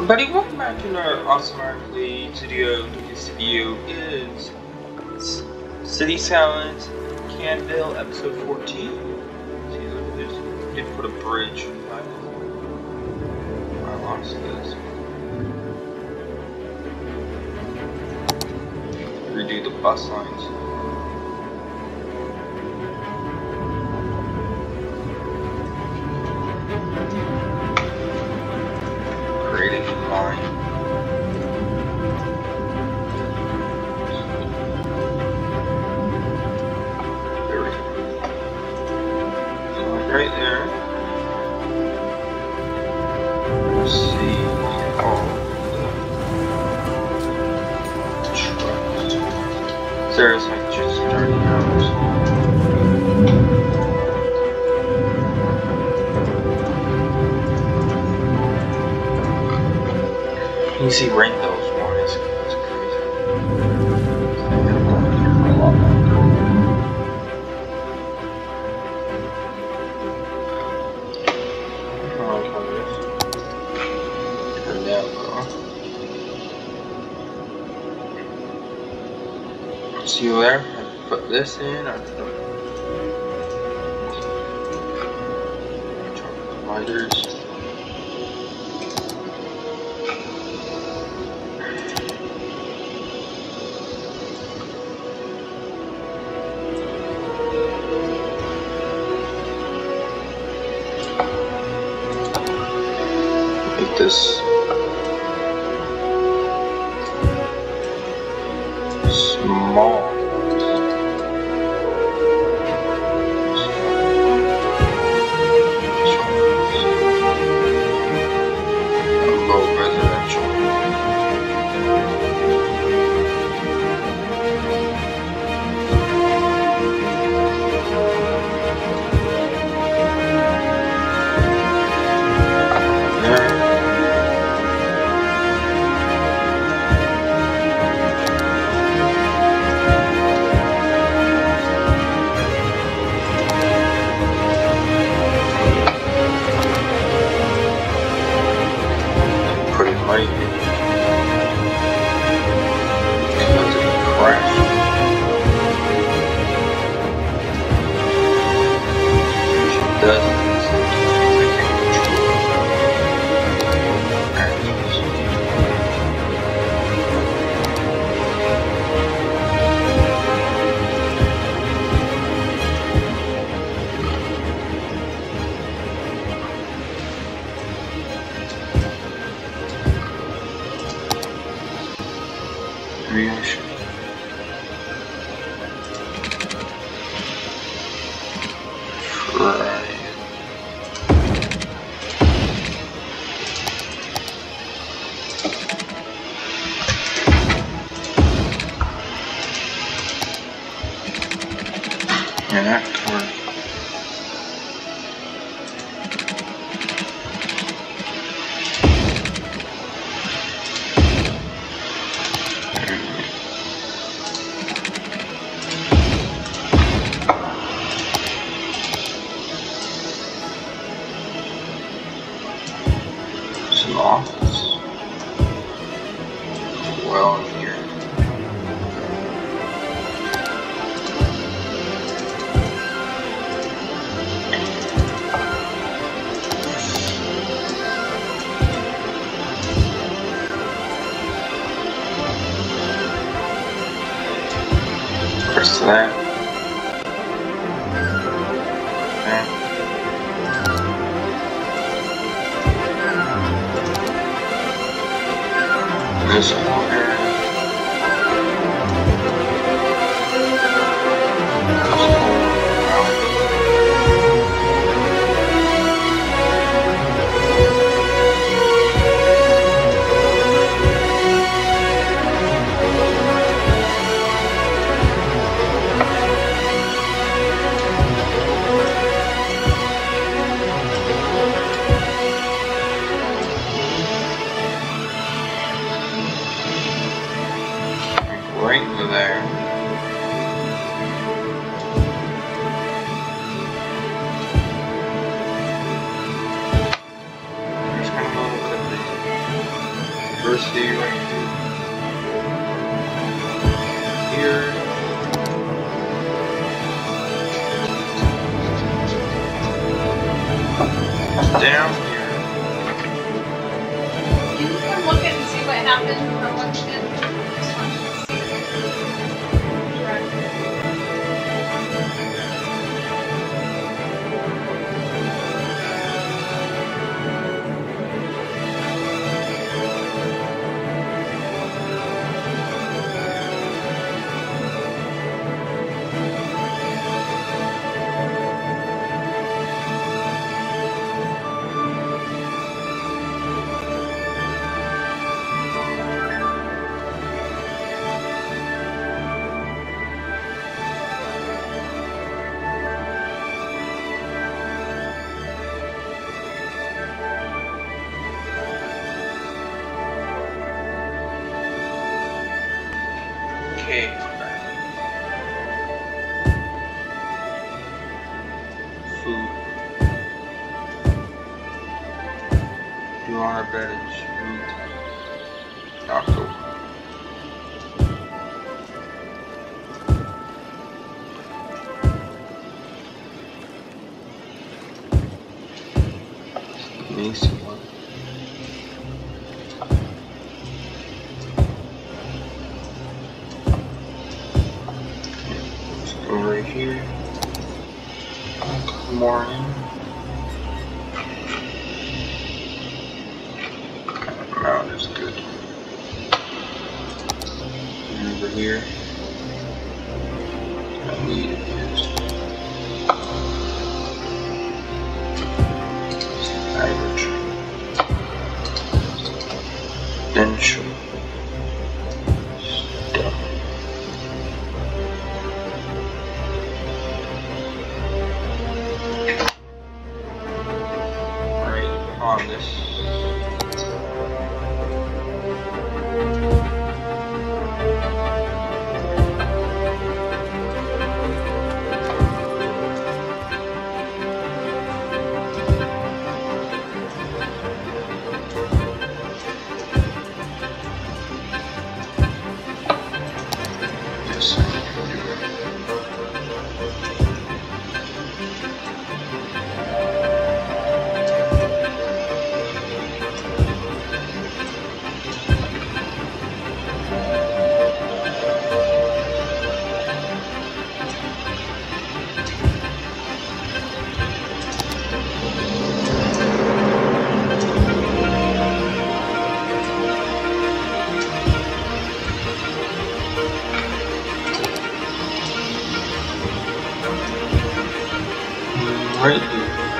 Buddy, welcome back to another awesome RP video. This video is City Skylines, Canville, episode 14. See, look, I did put a bridge. I lost this. Redo the bus lines. Create a new line. There we go. So like right there. Let's see all the trucks. There's like just starting out. You see rainbows more, that's crazy. I'm gonna go in here for a lot longer. Turn down though. See you there? I put this in, or turn the lighters. This small. Low residential. Right here. Because it crashed. She does this. I can't control reaction. Try. Yeah, that worked. Some office. Well, in here. Press that. This whole area. university right here. Down here. You can come look at and see what happened for election. Just want you to see it. Okay. Food. Do on our bed and smooth. Taco. Amazing one. Right here. Good morning. Amount is good. And over here, I need is average. Potential. On this. Yes, I can do it. Right here.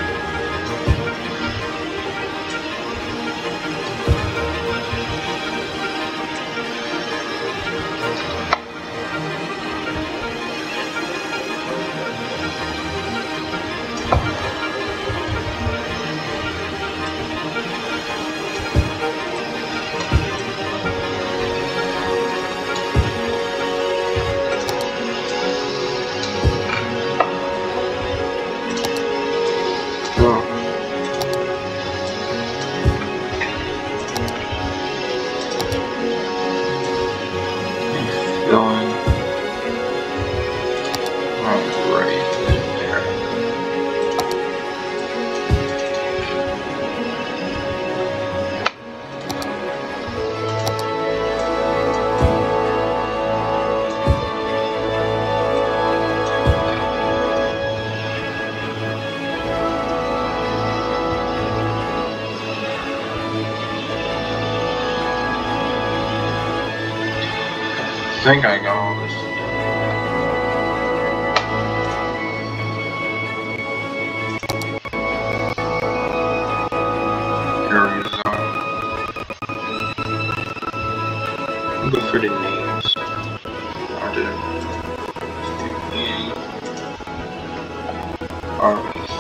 Going right there. I think I got all this done. Area zone. I'll go for the names. I'll do armies.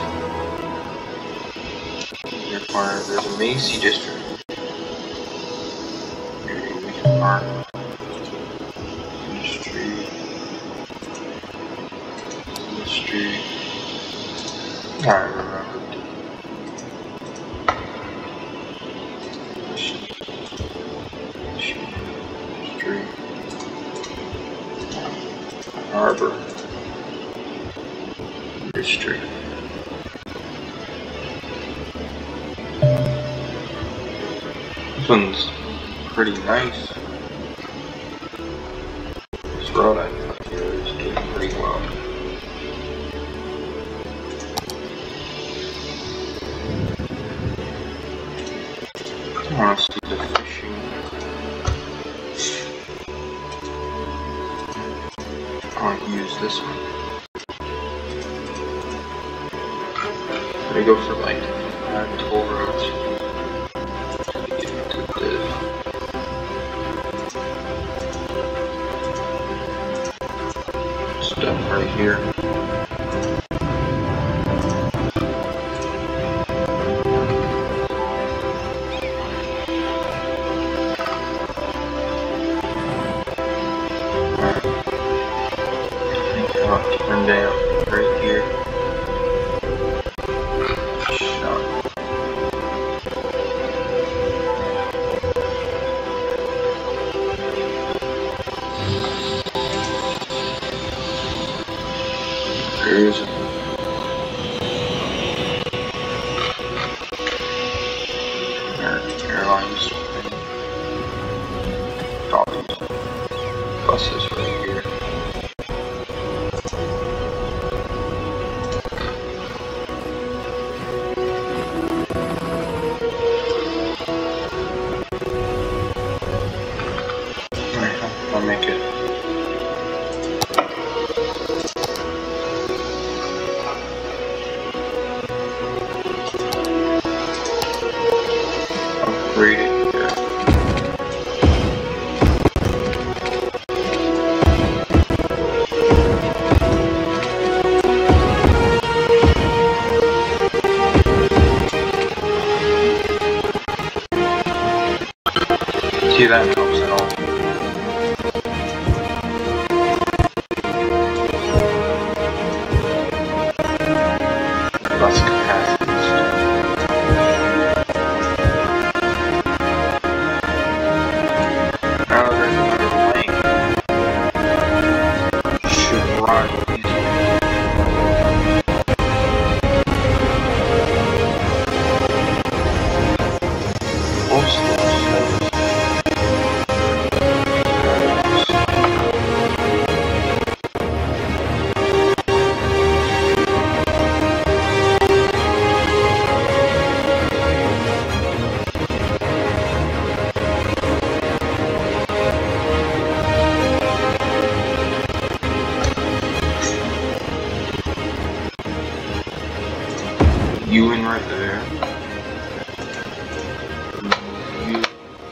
There's a Macy district. Park. Industry. I remember. harbor industry. This one's pretty nice. This road I thought here is doing pretty well. I want to see the fishing. I want to use this one. I go for like toll roads. Stuff right here. Turn down right here. Shot. There is airlines. Buses right here. I'll make it. I'll read it here. See that helps at all. Bus capacities. Now there's another lane. Should run easily. You in right there. You.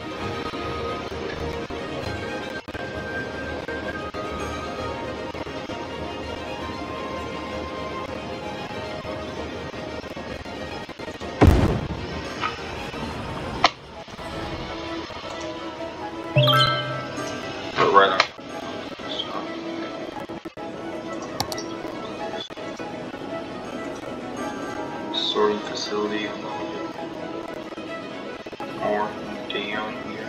Put right on. Sorting facility a little bit more down here.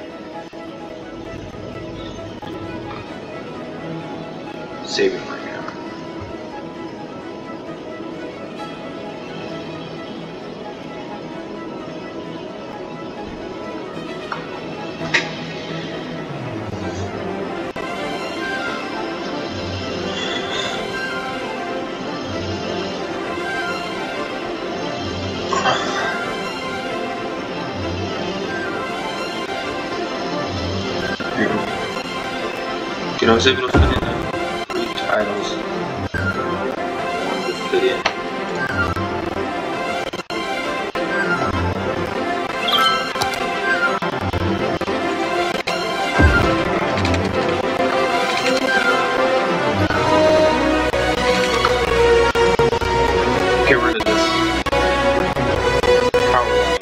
Saving right now. You know, I was able to fit in 3 titles. To fit in. Get rid of this power line.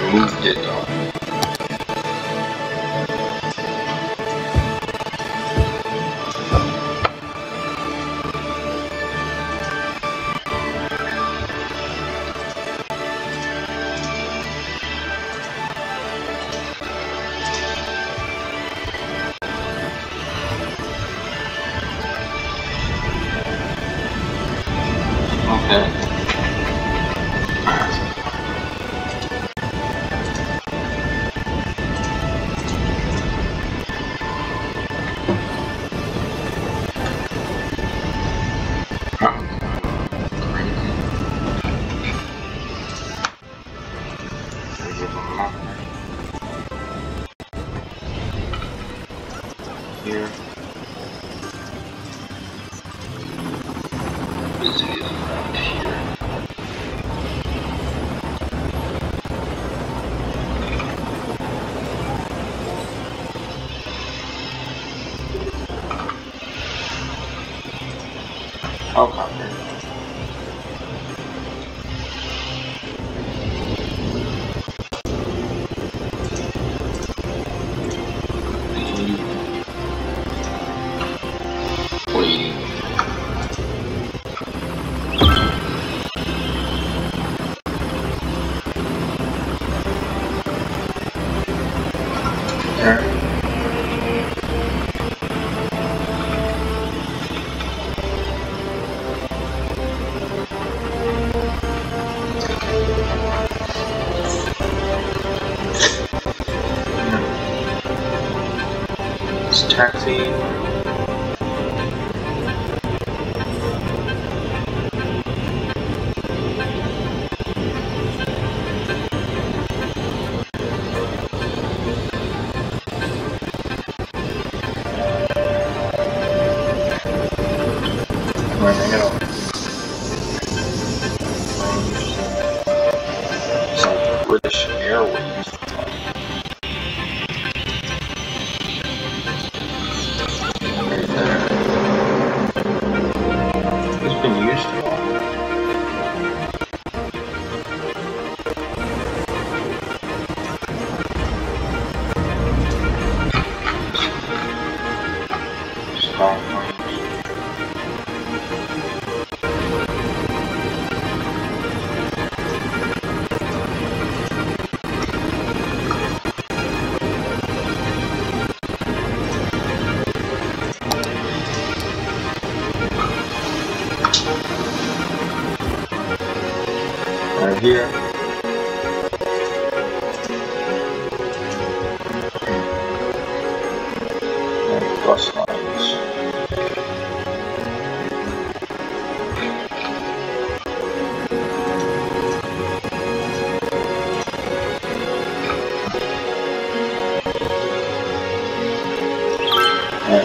moved it though. Okay. Here. Busy around here. Helicopter. Waiting. There. It's taxiing. Running out. Some British Airways. Right there. It's been used for long. Skylines. Right here. And bus lines. And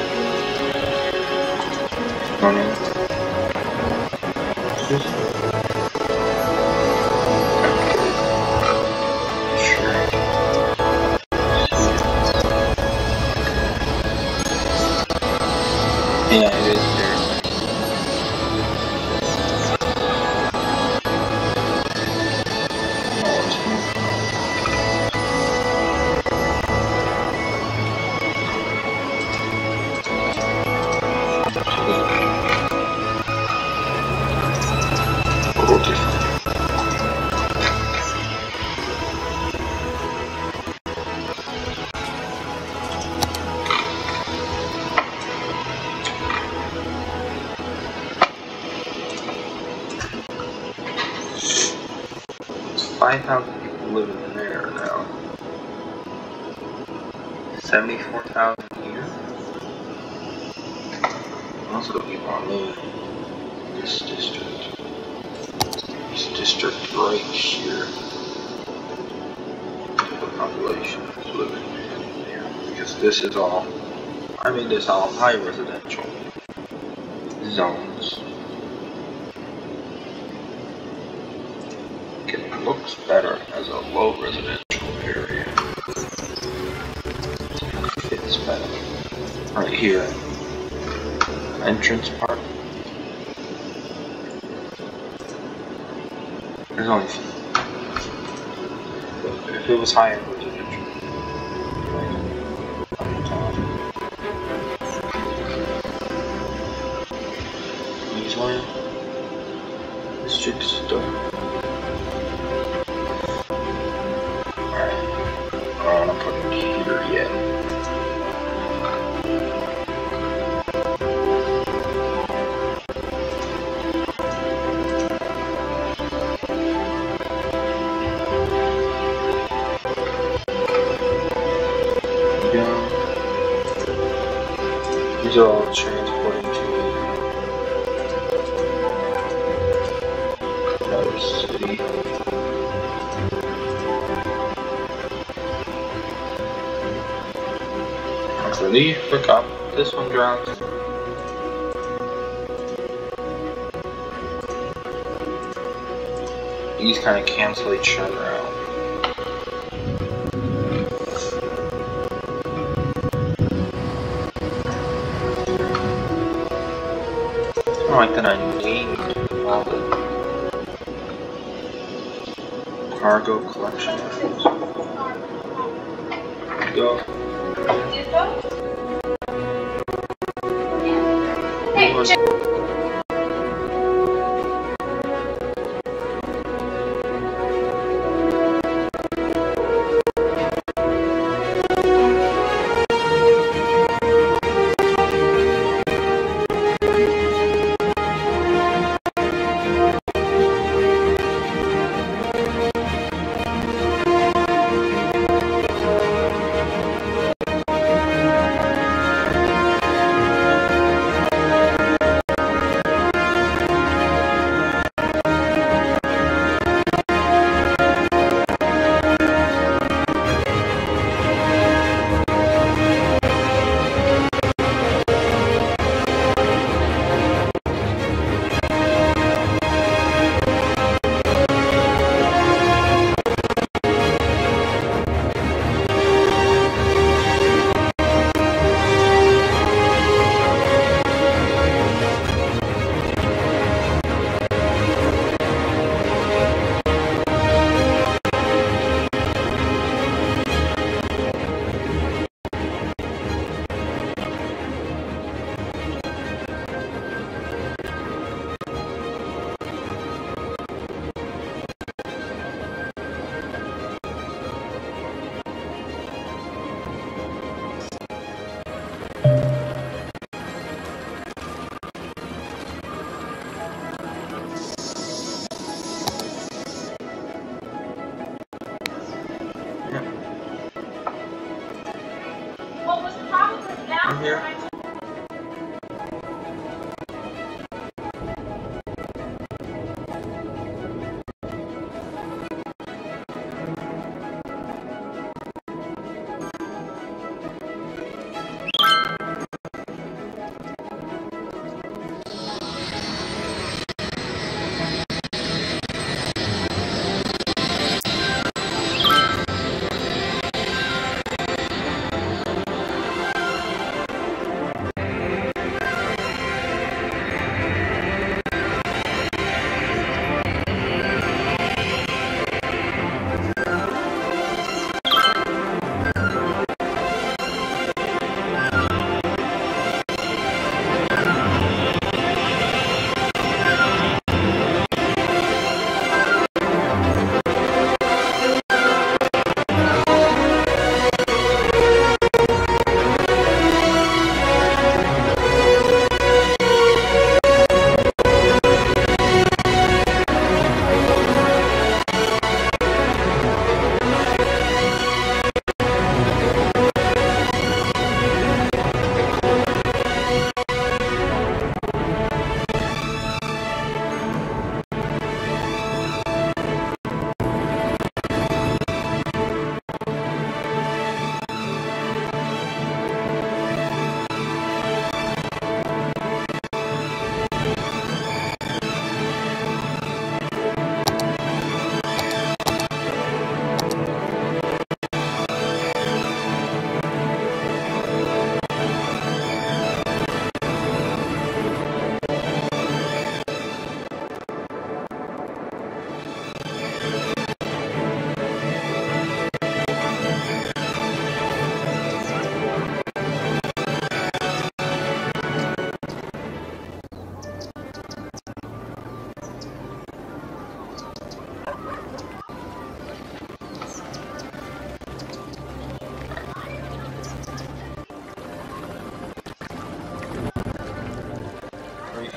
running. Yeah, it is there. Okay. 5,000 people living there now. 74,000 here. Most of the people are living in this district. This district right here. The population is living in here. Because this is all, I mean, this all high residential zones. It looks better as a low residential area. Fits better. Right here. Entrance part. There's only If it was higher, it would have been These one. District stuff. Alright. I don't want to put it here yet. These are all transporting to another city. Actually, look up. This one drowns. These kind of cancel each other out. I like that I named all the cargo collection areas. Go. Hey,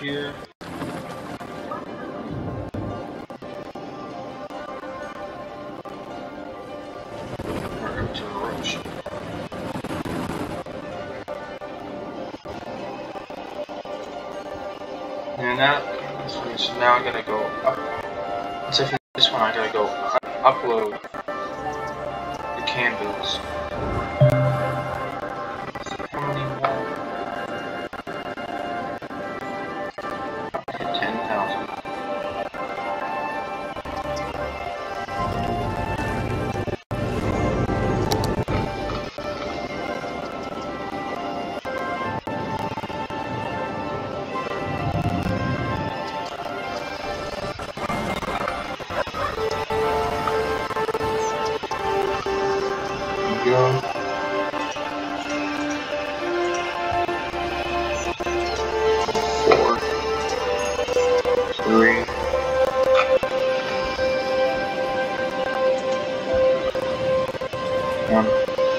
here. We're into a rush. And so now I'm gonna go up. Once I finish this one, I gotta go upload the cannvilles. How many more? Hit 10,000. Go. 4, 3, 1.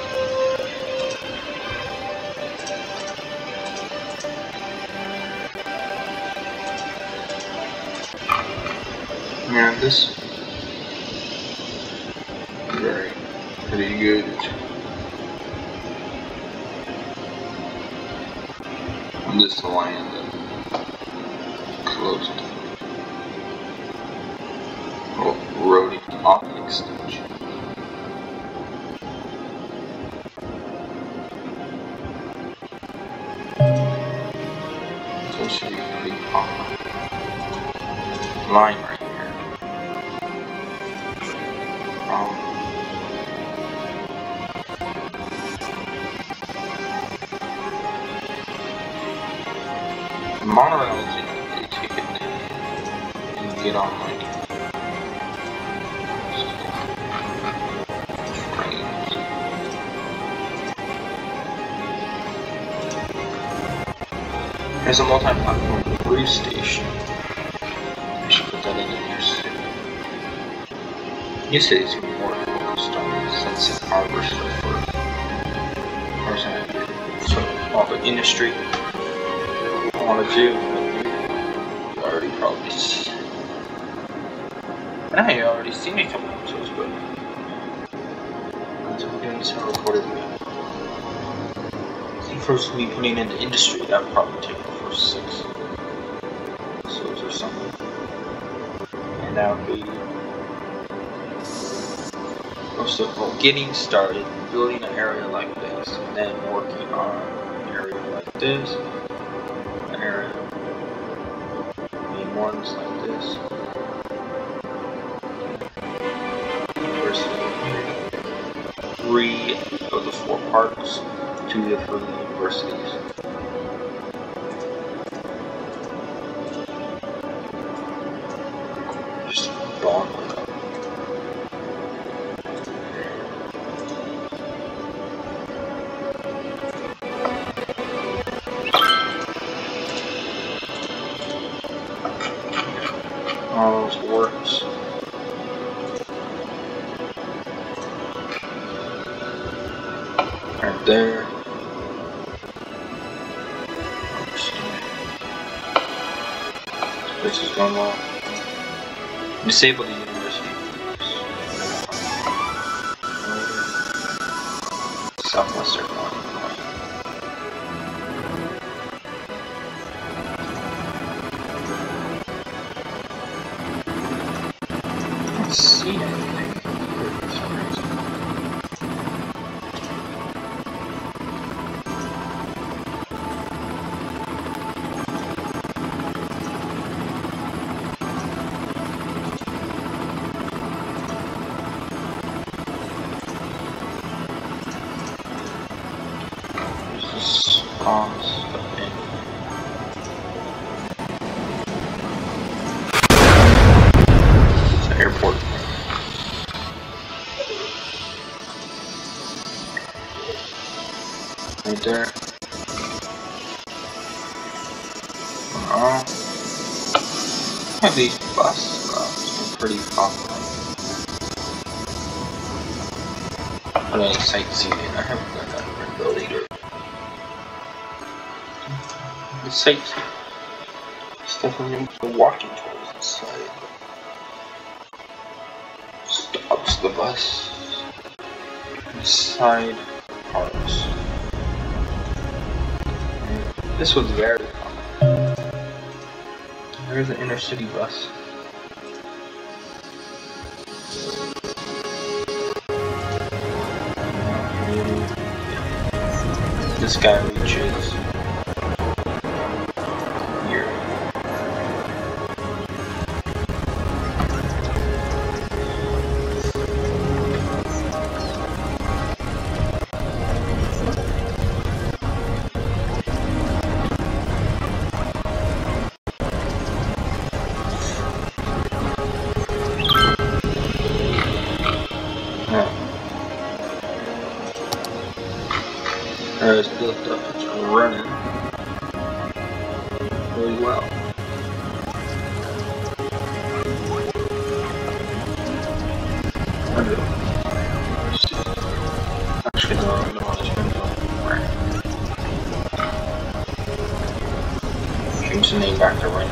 And this very pretty good. And this land closed. Road off extension. So it should be pretty popular. Line right here. Monorail is a ticket and get on like trains. There's a multi-platform cruise station. I should put that in your city. New cities are more focused on Sunset Harbor stuff for so all the industry. I want to do. You already probably see. I had already seen a couple episodes, but since I'm doing this on recorded video. First, me putting in the industry, that would probably take the first 6 episodes or something, and that would be first of all getting started, building an area like this, and then working on an area like this. Area, main ones like this. University, 3 of the 4 parks, 2 different universities. Just gone with that. All those works. Right there. This is going well. Disable the university. Southwestern one. See anything for some reason. Just stuff in. It's an airport. Right there. Have these bus stops are pretty popular. But any sightseeing, I haven't done that in Greenville either. The sightseeing. definitely the walking towards the side. Stops the bus. Side cars. This was very common. There's an inner city bus. This guy reaches here. It's built up, it's running really well. Actually, no, I don't want to turn it on. Change the name back to run.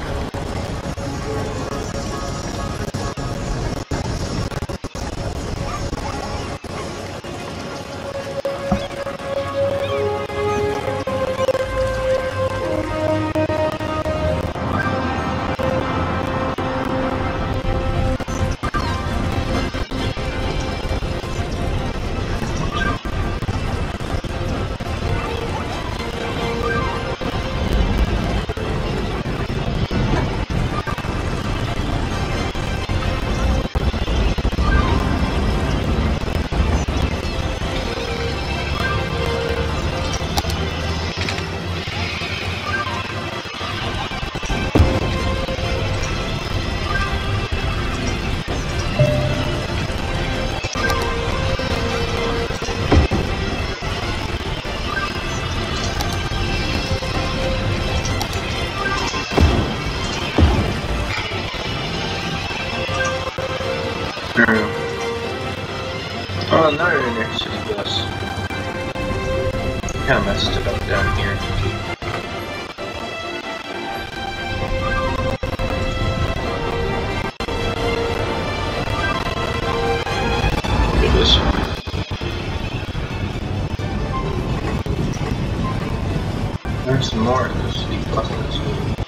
Oh, another inner city bus. Kinda messed it up down here. Look at this one. There's some more inner city buses.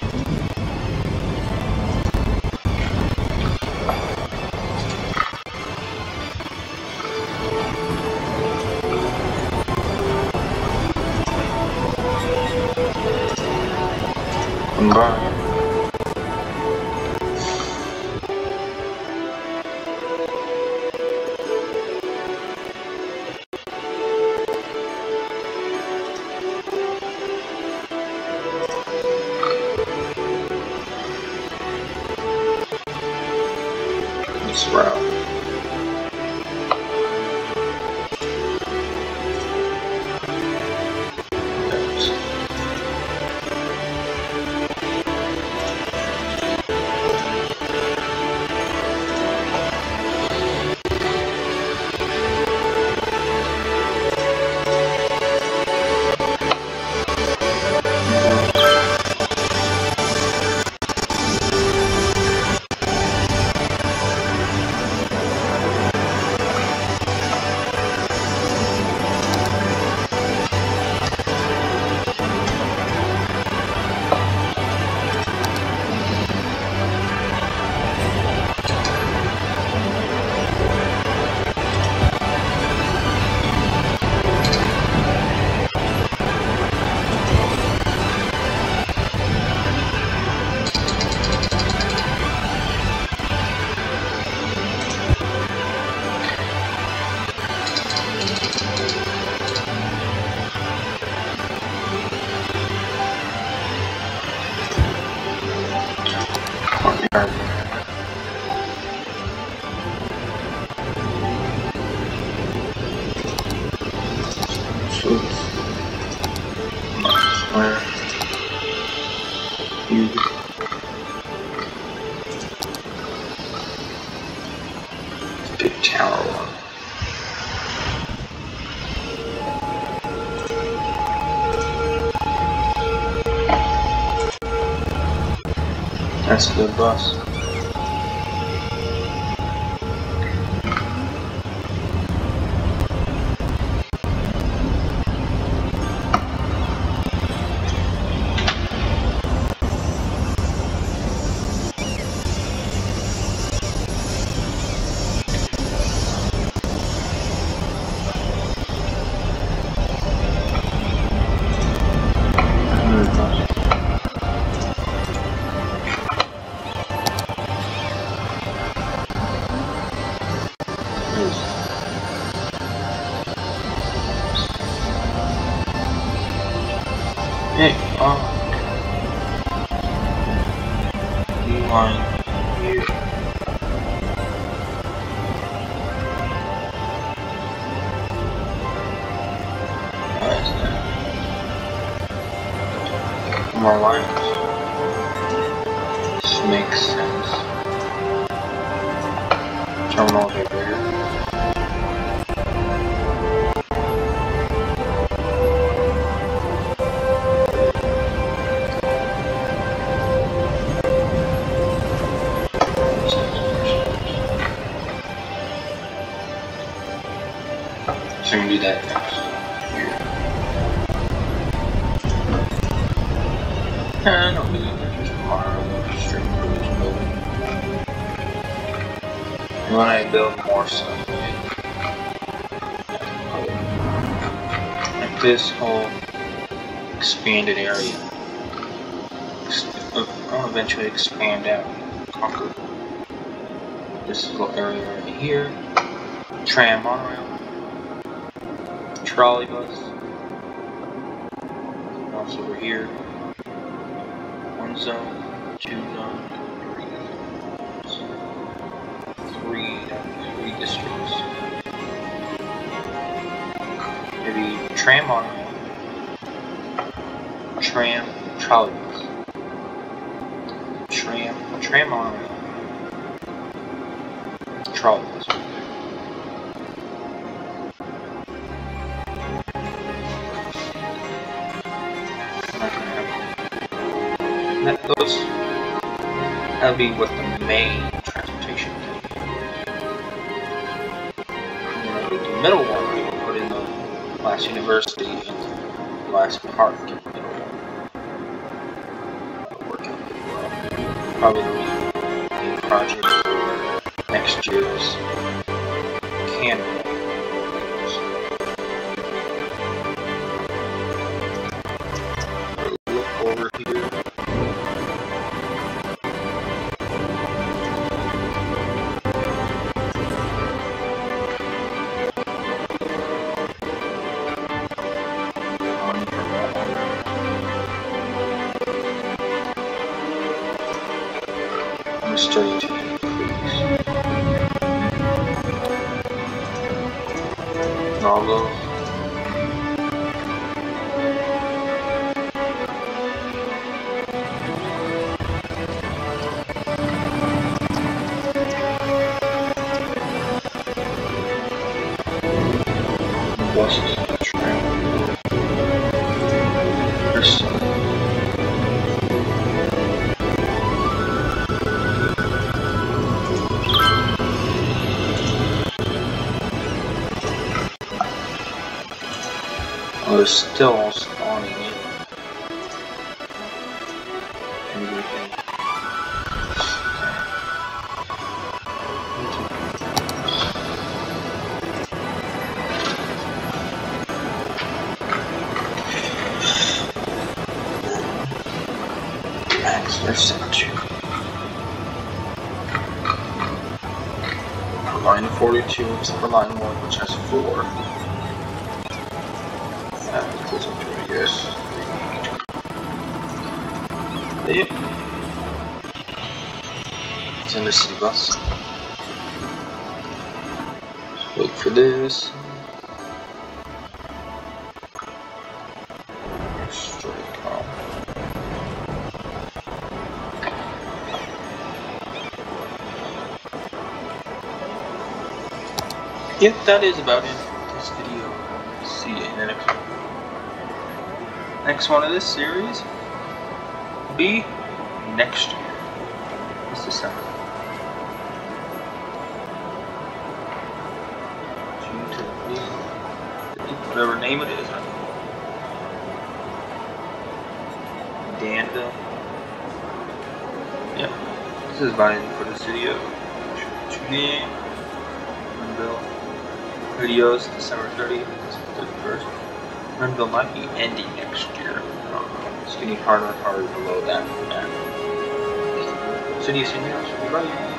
Bye. This route. Big tower one. That's a good bus. Hey, line here. Alright, more lines. This makes sense. Terminal over here. So I'm gonna do that next. Here. And I'll do that just tomorrow. Straight through this building. And when I build more stuff, like this whole expanded area, I'll eventually expand out, conquer this little area right here. Tram, monorail, trolley bus, and also over here. 1 zone, 2 zone, 3 districts. Maybe tram monorail, tram, trolley bus, tram monorail, trolley bus. That'll be what the main transportation is. The middle one, we will put in the last university and the last park in the middle one. That'll work out pretty well. Probably the main project for next year's cannville. Look over here. Starting to increase. All those. Buses, tram. There's some. Oh, they're still spawning in. Max, there's 7. Line 42, except for line 1, which has 4. That goes up to, I guess, 3. Yep. It's in the city bus. Just wait for this. Straight on. Yep, that is about it for this video. See you in the next one. Next one of this series will be next year. It's December. June to whatever name it is. Danville. Yeah. This is by for the studio. Tune Renville. Videos December 30th, 31st. Renville might be ending next year. It's getting harder and harder below that. City of Studios. Bye.